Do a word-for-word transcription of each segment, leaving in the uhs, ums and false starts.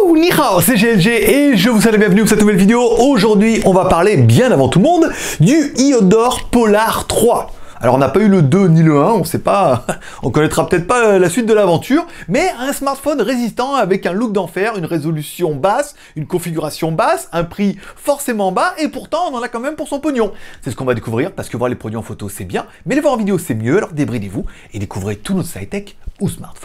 Wouhou, ni hao, c'est G L G et je vous souhaite la bienvenue pour cette nouvelle vidéo. Aujourd'hui, on va parler, bien avant tout le monde, du Iodor Polar trois. Alors on n'a pas eu le deux ni le un, on sait pas, on connaîtra peut-être pas la suite de l'aventure, mais un smartphone résistant avec un look d'enfer, une résolution basse, une configuration basse, un prix forcément bas, et pourtant on en a quand même pour son pognon. C'est ce qu'on va découvrir, parce que voir les produits en photo c'est bien, mais les voir en vidéo c'est mieux, alors débridez-vous et découvrez tout notre high-tech ou smartphone.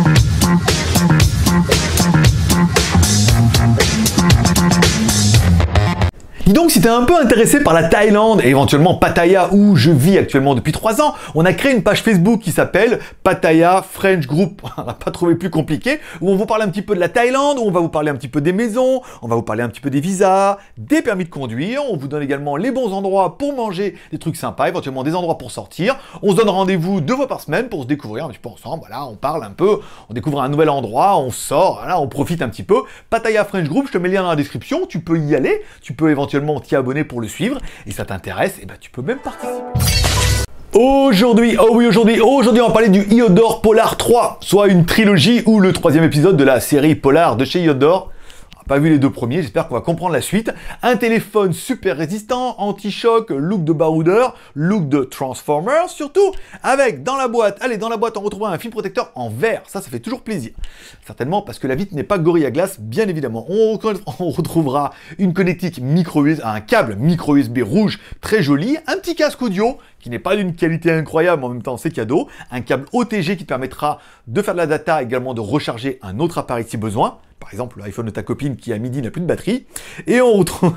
Dis donc, si t'es un peu intéressé par la Thaïlande et éventuellement Pattaya où je vis actuellement depuis trois ans, on a créé une page Facebook qui s'appelle Pattaya French Group. On n'a pas trouvé plus compliqué, où on vous parle un petit peu de la Thaïlande, où on va vous parler un petit peu des maisons, on va vous parler un petit peu des visas, des permis de conduire, on vous donne également les bons endroits pour manger des trucs sympas, éventuellement des endroits pour sortir. On se donne rendez-vous deux fois par semaine pour se découvrir un petit peu ensemble. Voilà, on parle un peu, on découvre un nouvel endroit, on sort, voilà, on profite un petit peu. Pattaya French Group, je te mets le lien dans la description, tu peux y aller, tu peux éventuellement t'y abonner pour le suivre, et ça t'intéresse, et ben tu peux même participer. Aujourd'hui, oh oui aujourd'hui, aujourd'hui on va parler du Iodor Polar trois, soit une trilogie ou le troisième épisode de la série Polar de chez Iodor. Pas vu les deux premiers, j'espère qu'on va comprendre la suite. Un téléphone super résistant, anti-choc, look de baroudeur, look de transformer, surtout avec dans la boîte, allez dans la boîte on retrouvera un film protecteur en verre, ça ça fait toujours plaisir. Certainement parce que la vitre n'est pas Gorilla Glass, bien évidemment. On, on retrouvera une connectique micro U S B, un câble micro U S B rouge très joli, un petit casque audio qui n'est pas d'une qualité incroyable, mais en même temps c'est cadeau, un câble O T G qui te permettra de faire de la data, également de recharger un autre appareil si besoin. Par exemple, l'iPhone de ta copine qui à midi n'a plus de batterie. Et on retrouve...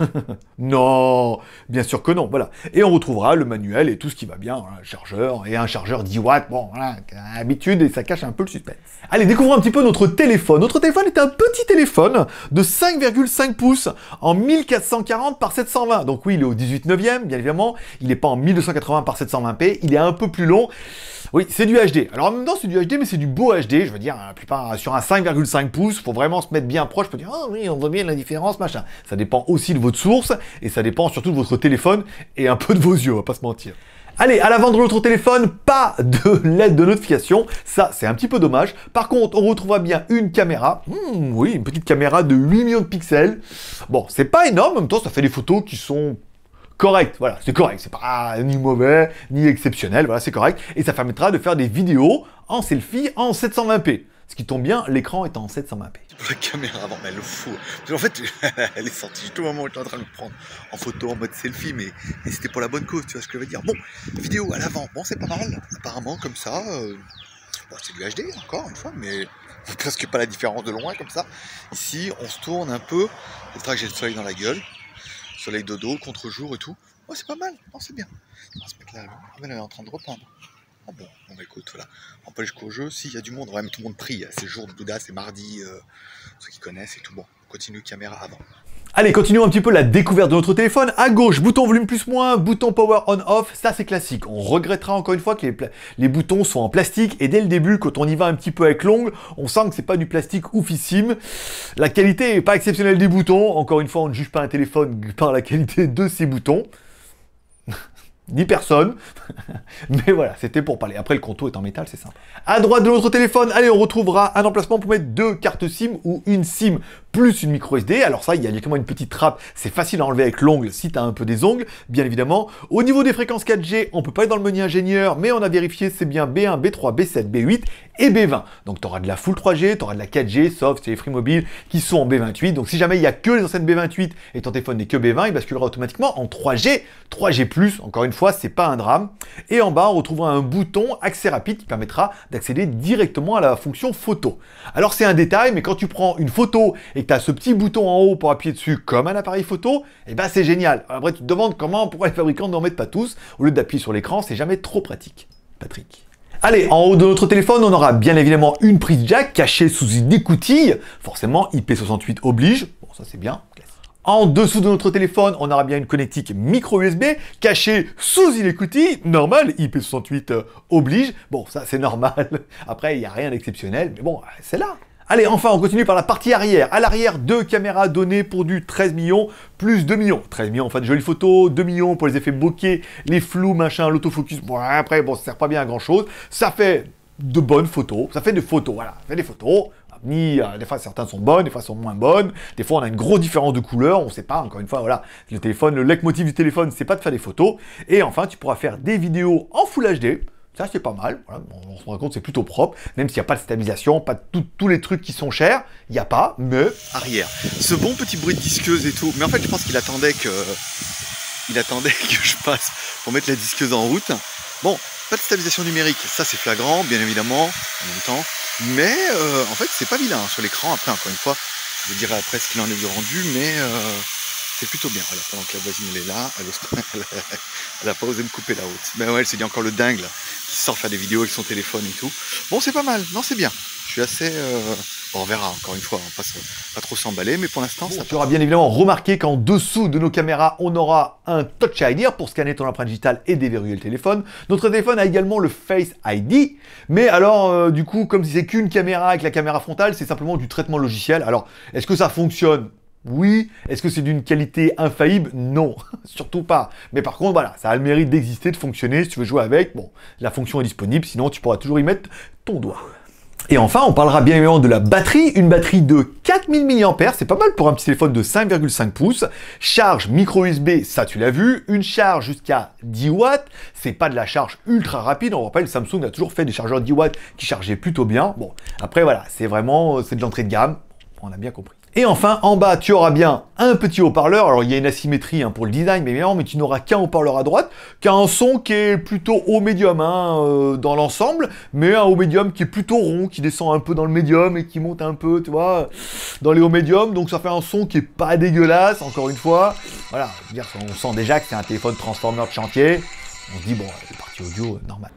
non, bien sûr que non, voilà. Et on retrouvera le manuel et tout ce qui va bien, voilà, un chargeur et un chargeur dix watts, bon, voilà, habitude, et ça cache un peu le suspense. Allez, découvrons un petit peu notre téléphone. Notre téléphone est un petit téléphone de cinq virgule cinq pouces en mille quatre cent quarante par sept cent vingt. Donc oui, il est au dix-huit neuvième, bien évidemment. Il n'est pas en mille deux cent quatre-vingts par sept cent vingt p, il est un peu plus long. Oui, c'est du H D. Alors en même temps, c'est du H D, mais c'est du beau H D. Je veux dire, la plupart sur un cinq virgule cinq pouces, faut vraiment se mettre bien proche. Je peux dire, oh oui, on voit bien la différence, machin. Ça dépend aussi de votre source, et ça dépend surtout de votre téléphone, et un peu de vos yeux, on va pas se mentir. Allez, à l'avant de notre téléphone, pas de L E D de notification, ça c'est un petit peu dommage. Par contre, on retrouvera bien une caméra, mmh, oui, une petite caméra de huit millions de pixels. Bon, c'est pas énorme, en même temps ça fait des photos qui sont... correct, voilà, c'est correct, c'est pas ni mauvais, ni exceptionnel, voilà, c'est correct, et ça permettra de faire des vidéos en selfie en sept cent vingt p, ce qui tombe bien, l'écran est en sept cent vingt p. Pour la caméra avant, mais elle le fout, parce qu'en fait, elle est sortie juste au moment où j'étais en train de me prendre en photo en mode selfie, mais, mais c'était pour la bonne cause, tu vois ce que je veux dire. Bon, vidéo à l'avant, bon c'est pas mal, apparemment comme ça, euh, bon, c'est du H D encore une fois, mais presque pas la différence de loin comme ça. Ici, on se tourne un peu, il faudra que j'ai le soleil dans la gueule. Soleil dodo, contre-jour et tout. Oh, c'est pas mal, oh, c'est bien. On se met là, elle est en train de repeindre. Oh bon, bon bah écoute, voilà. On peut aller jusqu'au jeu. Si, il y a du monde, ouais, mais tout le monde prie. C'est le jour de Bouddha, c'est mardi, euh, ceux qui connaissent et tout. Bon, continue caméra avant. Allez, continuons un petit peu la découverte de notre téléphone. À gauche, bouton volume plus moins, bouton power on off, ça c'est classique. On regrettera encore une fois que les, les boutons soient en plastique, et dès le début, quand on y va un petit peu avec l'ongle, on sent que c'est pas du plastique oufissime. La qualité est pas exceptionnelle des boutons. Encore une fois, on ne juge pas un téléphone par la qualité de ses boutons. Ni personne, mais voilà, c'était pour parler. Après, le contour est en métal, c'est simple. À droite de notre téléphone, allez, on retrouvera un emplacement pour mettre deux cartes SIM ou une SIM plus une micro S D. Alors ça, il y a directement une petite trappe, c'est facile à enlever avec l'ongle si tu as un peu des ongles, bien évidemment. Au niveau des fréquences quatre G, on peut pas être dans le menu ingénieur, mais on a vérifié, c'est bien B un, B trois, B sept, B huit et B vingt. Donc tu auras de la full trois G, tu auras de la quatre G, sauf c'est les Free Mobile qui sont en B vingt-huit. Donc si jamais il y a que les anciennes B vingt-huit et ton téléphone n'est que B vingt, il basculera automatiquement en trois G, trois G plus, encore une fois, c'est pas un drame. Et en bas, on retrouvera un bouton accès rapide qui permettra d'accéder directement à la fonction photo. Alors c'est un détail, mais quand tu prends une photo et que tu as ce petit bouton en haut pour appuyer dessus comme un appareil photo, et ben c'est génial. Après tu te demandes comment, pourquoi les fabricants n'en mettent pas tous, au lieu d'appuyer sur l'écran, c'est jamais trop pratique. Patrick. Allez, en haut de notre téléphone, on aura bien évidemment une prise jack cachée sous une écoutille. Forcément, I P soixante-huit oblige. Bon, ça c'est bien. En dessous de notre téléphone, on aura bien une connectique micro U S B cachée sous une écoutille. Normal, I P soixante-huit euh, oblige. Bon, ça c'est normal. Après, il n'y a rien d'exceptionnel, mais bon, c'est là. Allez, enfin, on continue par la partie arrière. À l'arrière, deux caméras données pour du treize millions plus deux millions. treize millions, on fait de jolies photos, deux millions pour les effets bokeh, les flous, machin, l'autofocus. Bon, après, bon, ça sert pas bien à grand chose. Ça fait de bonnes photos, ça fait des photos, voilà, ça fait des photos. Ni, euh, des fois, certaines sont bonnes, des fois, sont moins bonnes. Des fois, on a une grosse différence de couleur. On sait pas, encore une fois, voilà. Le téléphone, le leitmotiv du téléphone, c'est pas de faire des photos. Et enfin, tu pourras faire des vidéos en Full H D. Ça, c'est pas mal. Voilà. On se rend compte, c'est plutôt propre. Même s'il n'y a pas de stabilisation, pas de tout, tous les trucs qui sont chers. Il n'y a pas, mais... Arrière. Ce bon petit bruit de disqueuse et tout. Mais en fait, je pense qu'il attendait que... Il attendait que je passe pour mettre la disqueuse en route. Bon, pas de stabilisation numérique. Ça, c'est flagrant, bien évidemment, en même temps. Mais, euh, en fait, c'est pas vilain hein, sur l'écran. Après, encore une fois, je vous dirai après ce qu'il en est du rendu, mais... Euh... C'est plutôt bien, voilà, pendant que la voisine elle est là, elle, ose, elle a pas osé me couper la route. Mais ouais, elle s'est dit encore le dingue là, qui sort faire des vidéos avec son téléphone et tout. Bon, c'est pas mal, non, c'est bien. Je suis assez... Euh... Bon, on verra, encore une fois, on passe pas trop s'emballer, mais pour l'instant, bon, ça... Tu auras bien évidemment remarqué qu'en dessous de nos caméras, on aura un Touch I D pour scanner ton empreinte digitale et déverrouiller le téléphone. Notre téléphone a également le Face I D, mais alors, euh, du coup, comme si c'est qu'une caméra avec la caméra frontale, c'est simplement du traitement logiciel. Alors, est-ce que ça fonctionne ? Oui. Est-ce que c'est d'une qualité infaillible? Non, surtout pas. Mais par contre, voilà, ça a le mérite d'exister, de fonctionner. Si tu veux jouer avec, bon, la fonction est disponible, sinon tu pourras toujours y mettre ton doigt. Et enfin, on parlera bien évidemment de la batterie. Une batterie de quatre mille milliampères, c'est pas mal pour un petit téléphone de cinq virgule cinq pouces. Charge micro U S B, ça tu l'as vu. Une charge jusqu'à dix watts. C'est pas de la charge ultra rapide. On rappelle, Samsung a toujours fait des chargeurs dix watts qui chargeaient plutôt bien. Bon, après voilà, c'est vraiment, c'est de l'entrée de gamme. On a bien compris. Et enfin, en bas, tu auras bien un petit haut-parleur. Alors, il y a une asymétrie hein, pour le design, mais évidemment, mais tu n'auras qu'un haut-parleur à droite, qui a un son qui est plutôt haut médium hein, euh, dans l'ensemble, mais un haut médium qui est plutôt rond, qui descend un peu dans le médium et qui monte un peu, tu vois, dans les hauts médiums. Donc, ça fait un son qui est pas dégueulasse, encore une fois. Voilà, je veux dire, on sent déjà que c'est un téléphone transformer de chantier. On se dit, bon, la partie audio, euh, normal.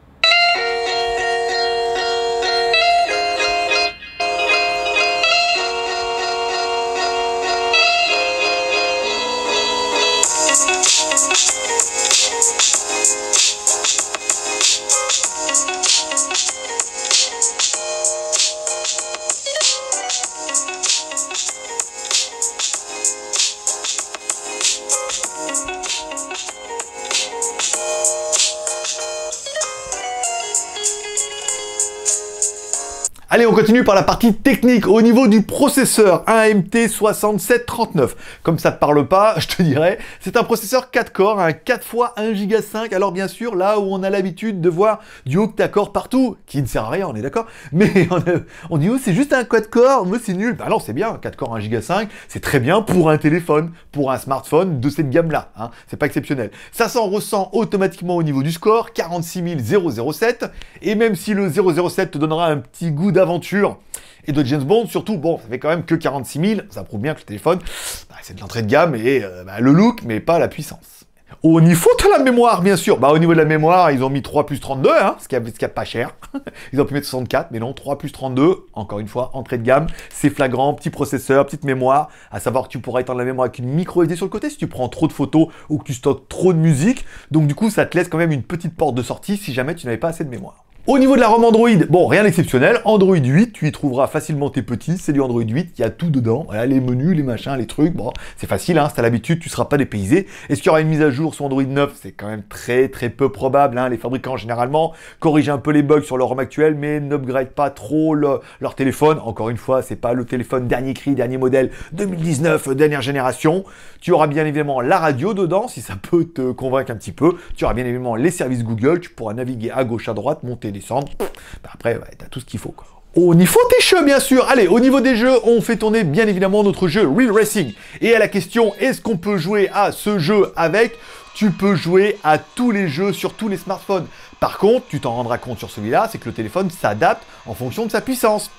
Allez, on continue par la partie technique. Au niveau du processeur, un A M D soixante-sept trente-neuf. Comme ça te parle pas, je te dirais, c'est un processeur quatre corps, un quatre fois un giga cinq. Alors bien sûr, là où on a l'habitude de voir du octa-core partout, qui ne sert à rien, on est d'accord. Mais on, a, on dit, oh, c'est juste un quatre corps, mais c'est nul. Bah non, c'est bien, quatre corps, un giga cinq, c'est très bien pour un téléphone, pour un smartphone de cette gamme-là. Hein. C'est pas exceptionnel. Ça s'en ressent automatiquement au niveau du score, quarante-six mille sept. Et même si le zéro zéro sept te donnera un petit goût d'aventure et de James Bond, surtout, bon, ça fait quand même que quarante-six mille, ça prouve bien que le téléphone, bah, c'est de l'entrée de gamme et euh, bah, le look, mais pas la puissance. Au niveau de la mémoire, bien sûr, bah, au niveau de la mémoire, ils ont mis trois plus trente-deux, hein, ce qui est pas cher. Ils ont pu mettre soixante-quatre, mais non, trois plus trente-deux, encore une fois, entrée de gamme, c'est flagrant, petit processeur, petite mémoire, à savoir que tu pourras étendre la mémoire avec une micro S D sur le côté si tu prends trop de photos ou que tu stockes trop de musique, donc du coup, ça te laisse quand même une petite porte de sortie si jamais tu n'avais pas assez de mémoire. Au niveau de la ROM Android, bon, rien d'exceptionnel. Android huit, tu y trouveras facilement tes petits. C'est du Android huit, il y a tout dedans. Voilà, les menus, les machins, les trucs. Bon, c'est facile, hein, si t'as l'habitude, tu seras pas dépaysé. Est-ce qu'il y aura une mise à jour sur Android neuf? C'est quand même très très peu probable. Hein. Les fabricants, généralement, corrigent un peu les bugs sur leur ROM actuelle, mais n'upgrade pas trop le, leur téléphone. Encore une fois, c'est pas le téléphone dernier cri, dernier modèle, deux mille dix-neuf, dernière génération. Tu auras bien évidemment la radio dedans, si ça peut te convaincre un petit peu. Tu auras bien évidemment les services Google. Tu pourras naviguer à gauche, à droite, monter, descendre. Bah après, ouais, t'as tout ce qu'il faut, quoi. Au niveau des jeux, bien sûr. Allez, au niveau des jeux, on fait tourner bien évidemment notre jeu Real Racing. Et à la question, est-ce qu'on peut jouer à ce jeu avec? Tu peux jouer à tous les jeux sur tous les smartphones. Par contre, tu t'en rendras compte sur celui-là, c'est que le téléphone s'adapte en fonction de sa puissance.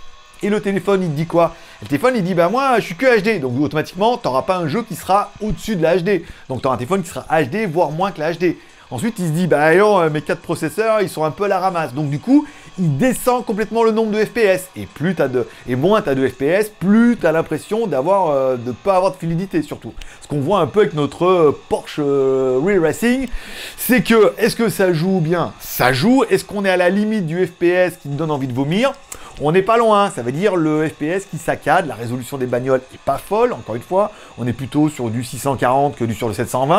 Et le téléphone, il te dit quoi? Le téléphone, il dit, bah moi, je suis que H D. Donc automatiquement, tu n'auras pas un jeu qui sera au-dessus de la H D. Donc tu auras un téléphone qui sera H D, voire moins que la H D. Ensuite, il se dit, bah non, mes quatre processeurs, ils sont un peu à la ramasse. Donc du coup, il descend complètement le nombre de F P S. Et plus t'as de, et moins tu as de F P S, plus tu as l'impression d'avoir, euh, de pas avoir de fluidité surtout. Ce qu'on voit un peu avec notre euh, Porsche euh, Real Racing, c'est que, est-ce que ça joue bien? Ça joue. Est-ce qu'on est à la limite du F P S qui te donne envie de vomir? On n'est pas loin, ça veut dire le F P S qui saccade, la résolution des bagnoles est pas folle, encore une fois, on est plutôt sur du six cent quarante que du sur le sept cent vingt.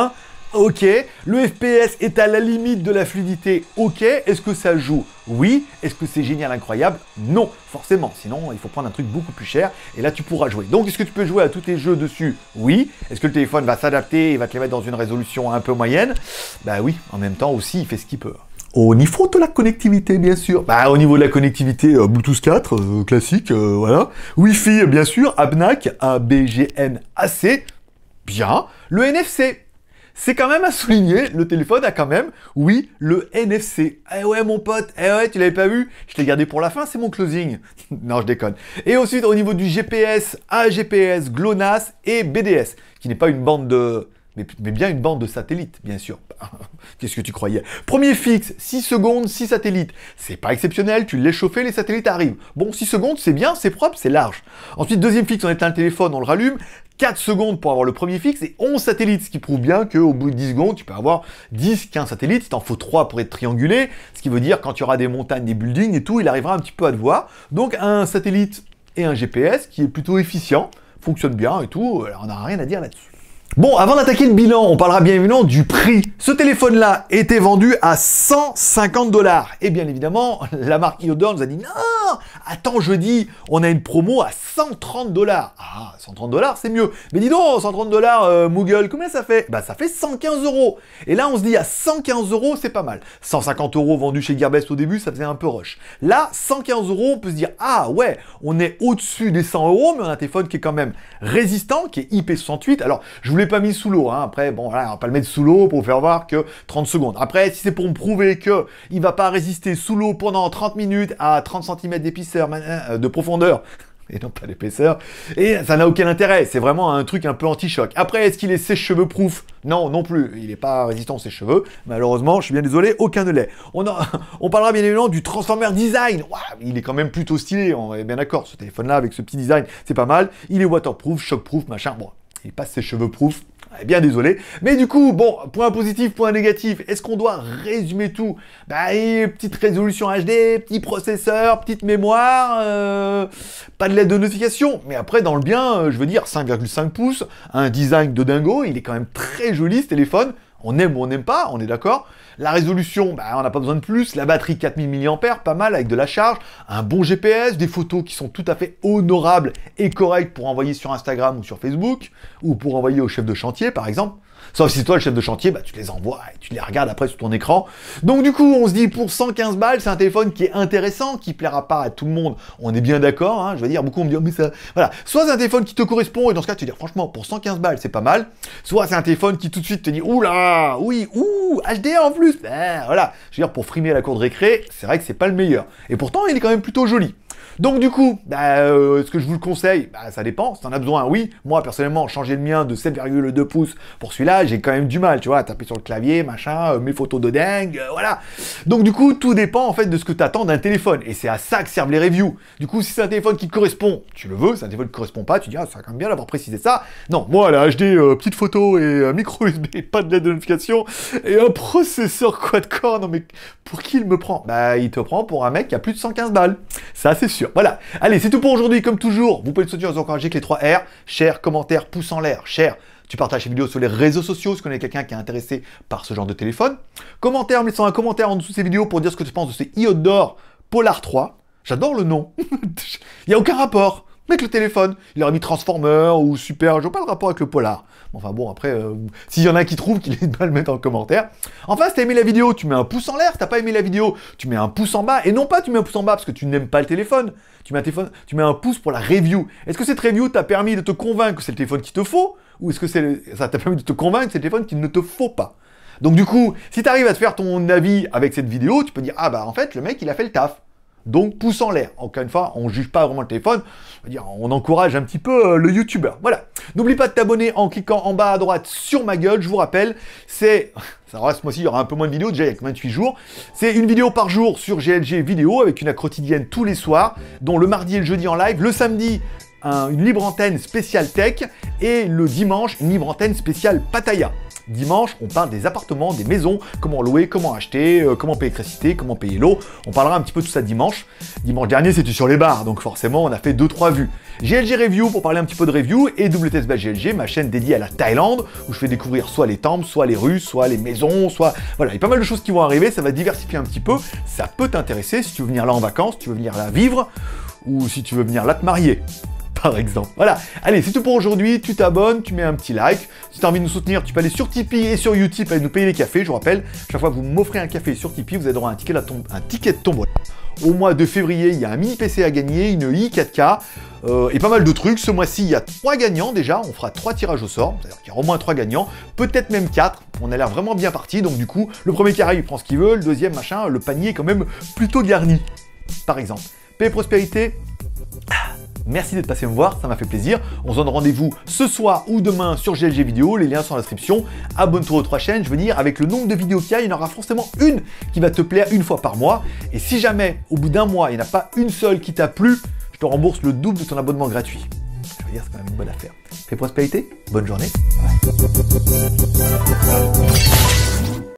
Ok. Le F P S est à la limite de la fluidité. Ok. Est-ce que ça joue? Oui. Est-ce que c'est génial, incroyable? Non, forcément. Sinon, il faut prendre un truc beaucoup plus cher et là, tu pourras jouer. Donc, est-ce que tu peux jouer à tous tes jeux dessus? Oui. Est-ce que le téléphone va s'adapter et va te les mettre dans une résolution un peu moyenne? Bah oui. En même temps aussi, il fait ce qu'il peut. Au niveau de la connectivité, bien sûr. Bah, au niveau de la connectivité, euh, Bluetooth quatre, euh, classique, euh, voilà. Wi-Fi, bien sûr. A B N A C, A B G N A C. Bien. Le N F C. C'est quand même à souligner, le téléphone a quand même, oui, le N F C. Eh ouais, mon pote, eh ouais, tu l'avais pas vu? Je l'ai gardé pour la fin, c'est mon closing. Non, je déconne. Et ensuite, au niveau du G P S, A G P S, GLONASS et B D S, qui n'est pas une bande de... Mais, mais bien une bande de satellites, bien sûr. Qu'est-ce que tu croyais? Premier fixe, six secondes, six satellites. C'est pas exceptionnel, tu l'as chauffé, les satellites arrivent. Bon, six secondes, c'est bien, c'est propre, c'est large. Ensuite, deuxième fixe, on éteint le téléphone, on le rallume. quatre secondes pour avoir le premier fixe et onze satellites, ce qui prouve bien qu'au bout de dix secondes, tu peux avoir dix, quinze satellites. Il t'en faut trois pour être triangulé, ce qui veut dire quand tu auras des montagnes, des buildings et tout, il arrivera un petit peu à te voir. Donc un satellite et un G P S qui est plutôt efficient, fonctionne bien et tout, on n'a rien à dire là-dessus. Bon, avant d'attaquer le bilan, on parlera bien évidemment du prix. Ce téléphone-là était vendu à cent cinquante dollars. Et bien évidemment, la marque Iodor nous a dit « Non, attends, jeudi, on a une promo à cent trente dollars. » Ah, cent trente dollars, c'est mieux. Mais dis donc, cent trente dollars, euh, Moogle, combien ça fait? Bah, ça fait cent quinze euros. Et là, on se dit à cent quinze euros, c'est pas mal. cent cinquante euros vendus chez Gearbest au début, ça faisait un peu rush. Là, cent quinze euros, on peut se dire « Ah ouais, on est au-dessus des cent euros, mais on a un téléphone qui est quand même résistant, qui est I P soixante-huit. » Alors, je vous l'ai pas mis sous l'eau, hein. Après, bon, voilà, on va pas le mettre sous l'eau pour faire voir que trente secondes. Après, si c'est pour me prouver que il va pas résister sous l'eau pendant trente minutes à trente centimètres d'épaisseur, euh, de profondeur, et non pas d'épaisseur, et ça n'a aucun intérêt. C'est vraiment un truc un peu anti-choc. Après, est-ce qu'il est sèche-cheveux proof? Non, non plus. Il n'est pas résistant aux sèche-cheveux. Malheureusement, je suis bien désolé, aucun ne l'est. On, a... on parlera bien évidemment du Transformer Design. Ouah, il est quand même plutôt stylé, on est bien d'accord. Ce téléphone-là, avec ce petit design, c'est pas mal. Il est waterproof, shockproof, machin. Bon, il n'est pas sèche-cheveux proof. Bien désolé. Mais du coup, bon, point positif, point négatif, est-ce qu'on doit résumer tout? Bah, et petite résolution H D, petit processeur, petite mémoire, euh, pas de L E D de notification. Mais après, dans le bien, euh, je veux dire, cinq virgule cinq pouces, un design de dingo, il est quand même très joli ce téléphone. On aime ou on n'aime pas, on est d'accord. La résolution, bah, on n'a pas besoin de plus. La batterie quatre mille milliampères, pas mal, avec de la charge. Un bon G P S, des photos qui sont tout à fait honorables et correctes pour envoyer sur Instagram ou sur Facebook, ou pour envoyer au chef de chantier, par exemple. Sauf si c'est toi le chef de chantier, bah, tu les envoies et tu les regardes après sur ton écran. Donc du coup, on se dit, pour cent quinze balles, c'est un téléphone qui est intéressant, qui plaira pas à tout le monde. On est bien d'accord, hein, je veux dire, beaucoup me disent, oh, mais ça... Voilà. Soit c'est un téléphone qui te correspond, et dans ce cas, tu te dis, franchement, pour cent quinze balles, c'est pas mal. Soit c'est un téléphone qui tout de suite te dit, oula, oui, ouh, H D en plus. Ben, voilà. Je veux dire, pour frimer à la cour de récré, c'est vrai que c'est pas le meilleur. Et pourtant, il est quand même plutôt joli. Donc du coup, bah, euh, est-ce que je vous le conseille? Bah, ça dépend, si t'en as besoin, oui. Moi, personnellement, changer le mien de sept virgule deux pouces pour celui-là, j'ai quand même du mal, tu vois, à taper sur le clavier, machin, euh, mes photos de dingue, euh, voilà. Donc du coup, tout dépend en fait de ce que t'attends d'un téléphone, et c'est à ça que servent les reviews. Du coup, si c'est un téléphone qui te correspond, tu le veux, si c'est un téléphone qui te correspond pas, tu dis, ah, ça va quand même bien d'avoir précisé ça. Non, moi, la H D, euh, petite photo et euh, micro U S B, pas de L E D de notification, et un processeur quad-core, non mais pour qui il me prend? Bah, il te prend pour un mec qui a plus de cent quinze balles. Ça, c'est sûr. Voilà. Allez, c'est tout pour aujourd'hui. Comme toujours, vous pouvez le soutenir, vous encourager avec les trois R. Share, commentaire, pouce en l'air. Share, tu partages ces vidéos sur les réseaux sociaux si tu connais quelqu'un qui est intéressé par ce genre de téléphone. Commentaire, en laissant un commentaire en dessous de ces vidéos pour dire ce que tu penses de ces Iodor Polar trois. J'adore le nom. Il n'y a aucun rapport avec le téléphone. Il aurait mis Transformer ou Super. Je vois pas le rapport avec le Polar. Enfin bon, après, euh, s'il y en a qui trouvent qu'il est mal le mettre en commentaire. Enfin, si t'as aimé la vidéo, tu mets un pouce en l'air. Si t'as pas aimé la vidéo, tu mets un pouce en bas. Et non pas tu mets un pouce en bas parce que tu n'aimes pas le téléphone. Tu mets un téléphone, tu mets un pouce pour la review. Est-ce que cette review t'a permis de te convaincre que c'est le téléphone qu'il te faut? Ou est-ce que c'est ça t'a permis de te convaincre que c'est le téléphone qu'il ne te faut pas? Donc du coup, si tu arrives à te faire ton avis avec cette vidéo, tu peux dire, ah bah en fait, le mec, il a fait le taf. Donc, pouce en l'air. Encore une fois, on ne juge pas vraiment le téléphone. Dire, on encourage un petit peu euh, le youtubeur. Voilà. N'oublie pas de t'abonner en cliquant en bas à droite sur ma gueule. Je vous rappelle, c'est... Ça reste ce mois-ci, il y aura un peu moins de vidéos. Déjà, il y a que vingt-huit jours. C'est une vidéo par jour sur G L G Vidéo avec une accro quotidienne tous les soirs, dont le mardi et le jeudi en live. Le samedi, un, une libre antenne spéciale tech. Et le dimanche, une libre antenne spéciale Pattaya. Dimanche, on parle des appartements, des maisons, comment louer, comment acheter, euh, comment payer l'électricité, comment payer l'eau. On parlera un petit peu de tout ça dimanche. Dimanche dernier, c'était sur les bars, donc forcément, on a fait deux trois vues. G L G Review pour parler un petit peu de review et W T S G L G, ma chaîne dédiée à la Thaïlande, où je fais découvrir soit les temples, soit les rues, soit les maisons, soit... Voilà, il y a pas mal de choses qui vont arriver, ça va diversifier un petit peu. Ça peut t'intéresser si tu veux venir là en vacances, si tu veux venir là vivre, ou si tu veux venir là te marier. Par exemple. Voilà. Allez, c'est tout pour aujourd'hui. Tu t'abonnes, tu mets un petit like. Si tu as envie de nous soutenir, tu peux aller sur Tipeee et sur Utip et nous payer les cafés. Je vous rappelle, chaque fois que vous m'offrez un café sur Tipeee, vous avez droit à un ticket, à tom... un ticket de tombola. Au mois de février, il y a un mini P C à gagner, une i quatre K euh, et pas mal de trucs. Ce mois-ci, il y a trois gagnants déjà. On fera trois tirages au sort. C'est-à-dire qu'il y aura au moins trois gagnants, peut-être même quatre. On a l'air vraiment bien parti. Donc du coup, le premier qui arrive, il prend ce qu'il veut. Le deuxième, machin, le panier est quand même plutôt garni. Par exemple. Paix et prospérité. Merci d'être passé me voir, ça m'a fait plaisir. On se donne rendez-vous ce soir ou demain sur G L G Vidéo, les liens sont dans la description. Abonne-toi aux trois chaînes, je veux dire, avec le nombre de vidéos qu'il y a, il y en aura forcément une qui va te plaire une fois par mois. Et si jamais, au bout d'un mois, il n'y en a pas une seule qui t'a plu, je te rembourse le double de ton abonnement gratuit. Je veux dire, c'est quand même une bonne affaire. Paix et prospérité, bonne journée. Ouais.